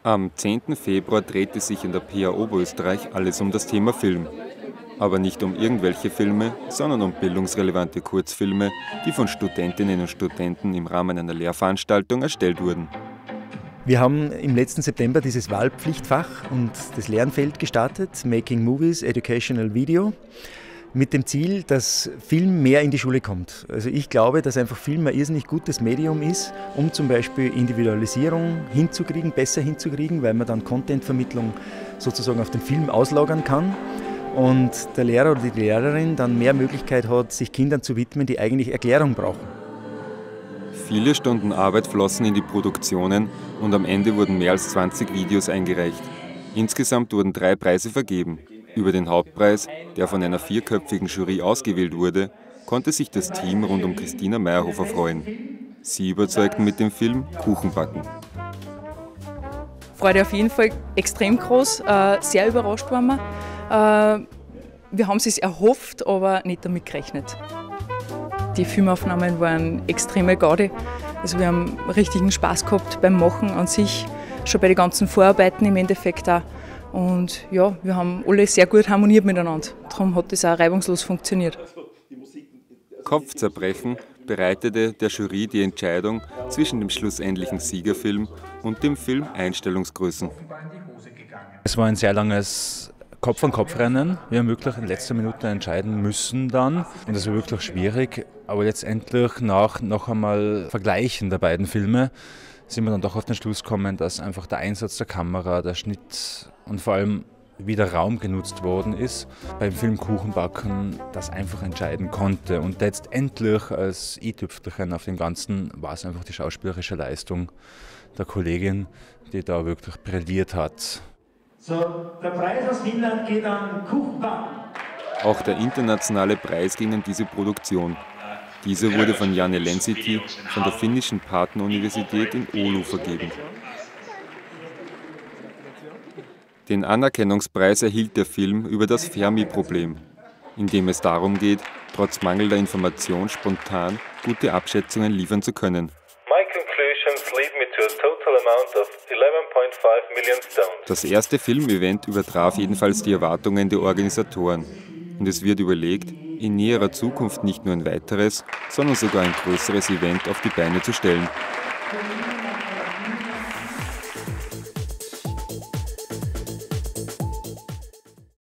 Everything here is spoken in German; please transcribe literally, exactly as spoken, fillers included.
Am zehnten Februar drehte sich in der P A Oberösterreich alles um das Thema Film. Aber nicht um irgendwelche Filme, sondern um bildungsrelevante Kurzfilme, die von Studentinnen und Studenten im Rahmen einer Lehrveranstaltung erstellt wurden. Wir haben im letzten September dieses Wahlpflichtfach und das Lernfeld gestartet, Making Movies, Educational Video, mit dem Ziel, dass Film mehr in die Schule kommt. Also ich glaube, dass einfach Film ein irrsinnig gutes Medium ist, um zum Beispiel Individualisierung hinzukriegen, besser hinzukriegen, weil man dann Contentvermittlung sozusagen auf den Film auslagern kann und der Lehrer oder die Lehrerin dann mehr Möglichkeit hat, sich Kindern zu widmen, die eigentlich Erklärung brauchen. Viele Stunden Arbeit flossen in die Produktionen und am Ende wurden mehr als zwanzig Videos eingereicht. Insgesamt wurden drei Preise vergeben. Über den Hauptpreis, der von einer vierköpfigen Jury ausgewählt wurde, konnte sich das Team rund um Christina Meyerhofer freuen. Sie überzeugten mit dem Film Kuchenbacken. Freude auf jeden Fall extrem groß, sehr überrascht waren wir. Wir haben es sich erhofft, aber nicht damit gerechnet. Die Filmaufnahmen waren extreme Gaudi. Also wir haben richtigen Spaß gehabt beim Machen an sich, schon bei den ganzen Vorarbeiten im Endeffekt auch. Und ja, wir haben alle sehr gut harmoniert miteinander. Darum hat das auch reibungslos funktioniert. Kopfzerbrechen bereitete der Jury die Entscheidung zwischen dem schlussendlichen Siegerfilm und dem Film Einstellungsgrößen. Es war ein sehr langes Kopf-an-Kopf-Rennen. Wir haben wirklich in letzter Minute entscheiden müssen dann. Und das war wirklich schwierig. Aber letztendlich nach noch einmal Vergleichen der beiden Filme sind wir dann doch auf den Schluss gekommen, dass einfach der Einsatz der Kamera, der Schnitt und vor allem wie der Raum genutzt worden ist, beim Film Kuchenbacken das einfach entscheiden konnte. Und letztendlich als i-Tüpfelchen auf dem Ganzen war es einfach die schauspielerische Leistung der Kollegin, die da wirklich brilliert hat. So, der Preis aus Finnland geht an Kuchenbacken. Auch der internationale Preis ging an diese Produktion. Diese wurde von Janne Lensiti von der finnischen Partneruniversität in Oulu vergeben. Den Anerkennungspreis erhielt der Film über das Fermi-Problem, in dem es darum geht, trotz mangelnder Information spontan gute Abschätzungen liefern zu können. My conclusions lead me to a total amount of eleven point five million stones. Das erste Filmevent übertraf jedenfalls die Erwartungen der Organisatoren. Und es wird überlegt, in näherer Zukunft nicht nur ein weiteres, sondern sogar ein größeres Event auf die Beine zu stellen.